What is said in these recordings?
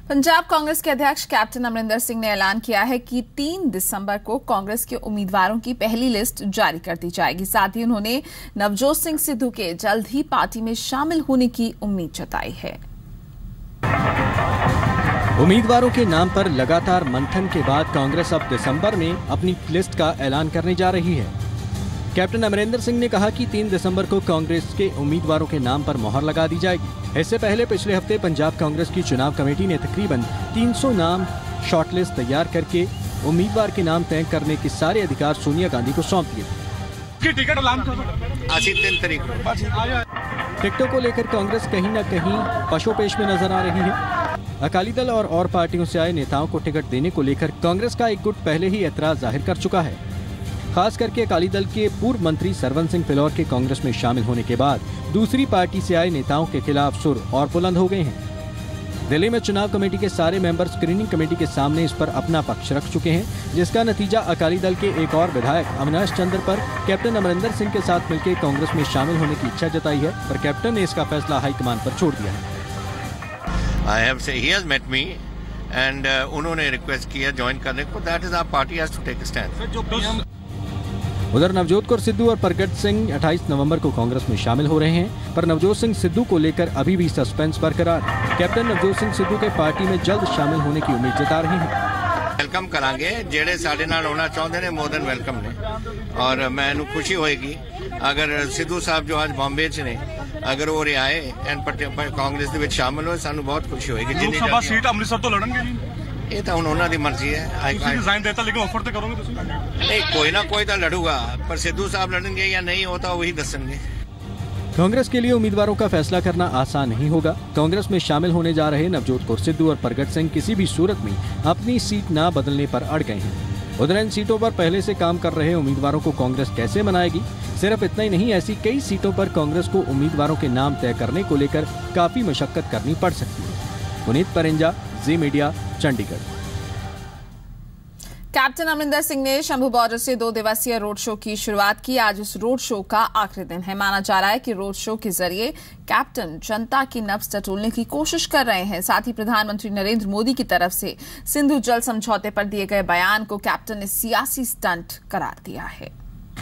पंजाब कांग्रेस के अध्यक्ष कैप्टन अमरिंदर सिंह ने ऐलान किया है कि 3 दिसंबर को कांग्रेस के उम्मीदवारों की पहली लिस्ट जारी कर दी जाएगी। साथ ही उन्होंने नवजोत सिंह सिद्धू के जल्द ही पार्टी में शामिल होने की उम्मीद जताई है। उम्मीदवारों के नाम पर लगातार मंथन के बाद कांग्रेस अब दिसंबर में अपनी लिस्ट का ऐलान करने जा रही है। कैप्टन अमरिंदर सिंह ने कहा कि 3 दिसंबर को कांग्रेस के उम्मीदवारों के नाम पर मोहर लगा दी जाएगी। इससे पहले पिछले हफ्ते पंजाब कांग्रेस की चुनाव कमेटी ने तकरीबन 300 नाम शॉर्टलिस्ट तैयार करके उम्मीदवार के नाम तय करने के सारे अधिकार सोनिया गांधी को सौंप दिए। टिकटों को लेकर कांग्रेस कहीं न कहीं पशोपेश में नजर आ रही है। अकाली दल और पार्टियों से आए नेताओं को टिकट देने को लेकर कांग्रेस का एक गुट पहले ही ऐतराज जाहिर कर चुका है। खास करके अकाली दल के पूर्व मंत्री सरवन सिंह फिलौर के कांग्रेस में शामिल होने के बाद दूसरी पार्टी से आए नेताओं के खिलाफ सुर और बुलंद हो गए हैं। दिल्ली में चुनाव कमेटी के सारे मेंबर स्क्रीनिंग कमेटी के सामने इस पर अपना पक्ष रख चुके हैं, जिसका नतीजा अकाली दल के एक और विधायक अविनाश चंद्र पर कैप्टन अमरिंदर सिंह के साथ मिलकर कांग्रेस में शामिल होने की इच्छा जताई है, पर कैप्टन ने इसका फैसला हाईकमान पर छोड़ दिया है। उन्होंने रिक्वेस्ट किया ज्वाइन करने को। That is our party has to take a stand. उधर नवजोत कौर सिद्धू और प्रगट सिंह 28 नवंबर को कांग्रेस में शामिल हो रहे हैं, पर नवजोत सिंह सिद्धू को लेकर अभी भी सस्पेंस बरकरार है। कैप्टन नवजोत सिंह सिद्धू के पार्टी में जल्द शामिल होने की उम्मीद जता रहे हैं। वेलकम करांगे जेड़े साडे नाल होना चाहते ने, मोर देन वेलकम ने, और मैनू खुशी होएगी अगर सिद्धू साहब जो आज बॉम्बे च ने अगर वो आए एंड कांग्रेस दे विच शामिल होए, सानू बहुत खुशी होएगी। लोक सभा सीट अमृतसर तो लड़नगे नहीं, ਇਹ ਤਾਂ ਹੁਣ ਉਹਨਾਂ ਦੀ ਮਰਜ਼ੀ ਹੈ। ਤੁਸੀਂ ਰਿਜ਼ਾਈਨ ਦੇਤਾ ਲੇਕਿਨ ਆਫਰ ਤੇ ਕਰੋਗੇ ਤੁਸੀਂ? ਨਹੀਂ, ਕੋਈ ਨਾ ਕੋਈ ਤਾਂ ਲੜੂਗਾ, पर सिद्धू साहब लड़ेंगे या नहीं होता वही दसेंगे। कांग्रेस के लिए उम्मीदवारों का फैसला करना आसान नहीं होगा। कांग्रेस में शामिल होने जा रहे नवजोत कौर सिद्धू और प्रगट सिंह किसी भी सूरत में अपनी सीट न बदलने पर अड़ गए हैं। उधर इन सीटों पर पहले से काम कर रहे उम्मीदवारों को कांग्रेस कैसे मनाएगी? सिर्फ इतना ही नहीं, ऐसी कई सीटों पर कांग्रेस को उम्मीदवारों के नाम तय करने को लेकर काफी मशक्कत करनी पड़ सकती है। पुनीत परिंजा, जी मीडिया, चंडीगढ़। कैप्टन अमरिंदर सिंह ने शंभू बॉर्डर से 2 दिवसीय रोड शो की शुरुआत की। आज इस रोड शो का आखिरी दिन है। माना जा रहा है कि रोड शो के जरिए कैप्टन जनता की नब्ज टटोलने की कोशिश कर रहे हैं। साथ ही प्रधानमंत्री नरेंद्र मोदी की तरफ से सिंधु जल समझौते पर दिए गए बयान को कैप्टन ने सियासी स्टंट करार दिया है।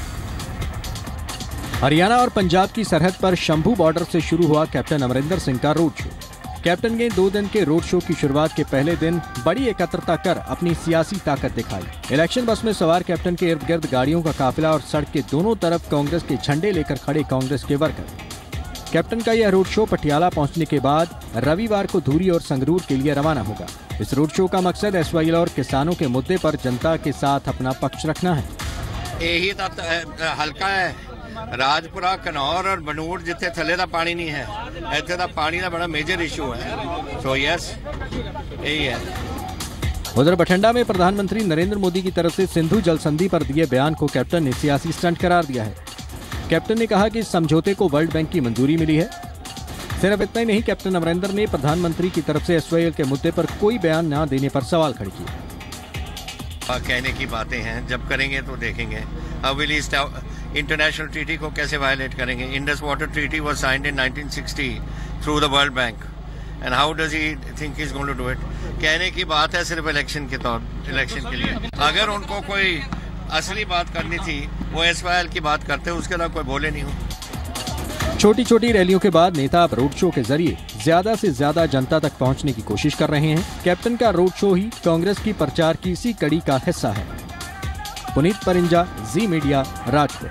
हरियाणा और पंजाब की सरहद पर शंभू बॉर्डर से शुरू हुआ कैप्टन अमरिंदर सिंह का रोड शो। कैप्टन ने 2 दिन के रोड शो की शुरुआत के पहले दिन बड़ी एकत्रता कर अपनी सियासी ताकत दिखाई। इलेक्शन बस में सवार कैप्टन के इर्द गिर्द गाड़ियों का काफिला और सड़क के दोनों तरफ कांग्रेस के झंडे लेकर खड़े कांग्रेस के वर्कर। कैप्टन का यह रोड शो पटियाला पहुंचने के बाद रविवार को धूरी और संगरूर के लिए रवाना होगा। इस रोड शो का मकसद एसवाईएल और किसानों के मुद्दे पर जनता के साथ अपना पक्ष रखना है। यही हल्का है राजपुरा, कनौर और बनूड़, जिथे थले का पानी नहीं है, इत्थे दा पानी का बड़ा मेजर इशू है। सो यस, यही है। उधर बठिंडा में प्रधानमंत्री नरेंद्र मोदी की तरफ से सिंधु जल संधि पर दिए बयान को कैप्टन ने सियासी स्टंट करार दिया है। कैप्टन ने कहा कि इस समझौते को वर्ल्ड बैंक की मंजूरी मिली है। सिर्फ इतना ही नहीं, कैप्टन अमरिंदर ने प्रधानमंत्री की तरफ से एसवाईएल के मुद्दे पर कोई बयान न देने पर सवाल खड़े किए। कहने की बातें हैं, जब करेंगे तो देखेंगे। इंटरनेशनल ट्रीटी को कैसे वायलेट करेंगे? Indus water treaty was signed in 1960 through the world bank, and how does he think he is going to do it? कहने की बात है सिर्फ इलेक्शन के लिए। अगर उनको कोई असली बात करनी थी वो एसवाईएल की बात करते, उसके अलावा कोई बोले नहीं हो। छोटी छोटी रैलियों के बाद नेता अब रोड शो के जरिए ज्यादा से ज्यादा जनता तक पहुंचने की कोशिश कर रहे हैं। कैप्टन का रोड शो ही कांग्रेस की प्रचार की इसी कड़ी का हिस्सा है। पुनीत परिंजा, जी मीडिया, राजपुर।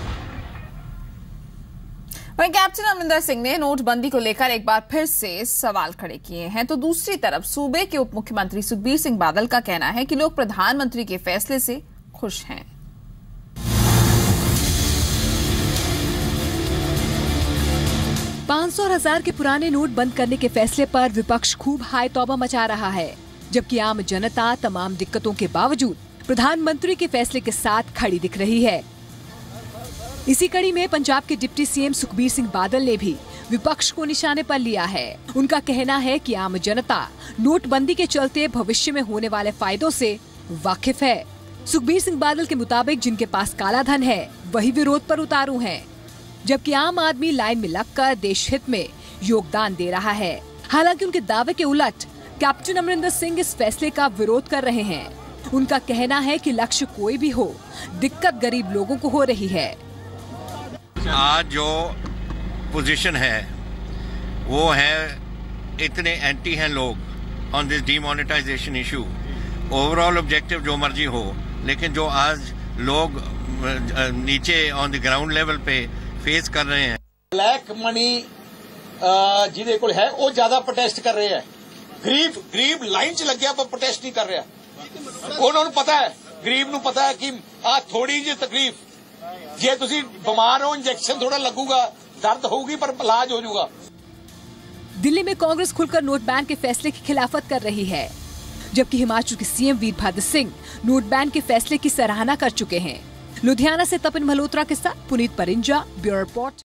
वहीं कैप्टन अमरिंदर सिंह ने नोटबंदी को लेकर एक बार फिर से सवाल खड़े किए हैं, तो दूसरी तरफ सूबे के उप मुख्यमंत्री सुखबीर सिंह बादल का कहना है कि लोग प्रधानमंत्री के फैसले से खुश हैं। 500 और 1000 के पुराने नोट बंद करने के फैसले पर विपक्ष खूब हाय तौबा मचा रहा है, जबकि आम जनता तमाम दिक्कतों के बावजूद प्रधानमंत्री के फैसले के साथ खड़ी दिख रही है। इसी कड़ी में पंजाब के डिप्टी सीएम सुखबीर सिंह बादल ने भी विपक्ष को निशाने पर लिया है। उनका कहना है कि आम जनता नोटबंदी के चलते भविष्य में होने वाले फायदों से वाकिफ है। सुखबीर सिंह बादल के मुताबिक जिनके पास काला धन है वही विरोध पर उतारू हैं, जबकि आम आदमी लाइन में लगकर देश हित में योगदान दे रहा है। हालांकि उनके दावे के उलट कैप्टन अमरिंदर सिंह इस फैसले का विरोध कर रहे हैं। उनका कहना है कि लक्ष्य कोई भी हो, दिक्कत गरीब लोगों को हो रही है। आज जो पोजीशन है वो है, इतने एंटी हैं लोग on this demonetisation issue. Overall objective जो मर्जी हो, लेकिन जो आज लोग नीचे ऑन द ग्राउंड लेवल पे फेस कर रहे हैं, ब्लैक मनी ਜਿਹਦੇ ਕੋਲ ਹੈ ਉਹ ਜ਼ਿਆਦਾ ਪ੍ਰੋਟੈਸਟ ਕਰ ਰਹੇ ਹੈ। ਗਰੀਬ ਲਾਈਨ 'ਚ ਲੱਗਿਆ ਪਰ ਪ੍ਰੋਟੈਸਟ ਨਹੀਂ ਕਰ ਰਿਹਾ। ਉਹਨਾਂ ਨੂੰ ਪਤਾ ਹੈ, ਗਰੀਬ ਨੂੰ ਪਤਾ ਹੈ ਕਿ ਆ ਥੋੜੀ ਜਿਹੀ ਤਕਲੀਫ, ਜੇ ਤੁਸੀਂ ਬਿਮਾਰ ਹੋ ਇੰਜੈਕਸ਼ਨ थोड़ा लगूगा, दर्द होगी पर इलाज हो जाएगा। दिल्ली में कांग्रेस खुलकर नोट बैन के फैसले की खिलाफत कर रही है, जबकि हिमाचल के CM Virbhadra Singh note ban के फैसले की सराहना कर चुके हैं। लुधियाना से तपन मल्होत्रा के साथ पुनीत परिंजा, ब्यूरो रिपोर्ट।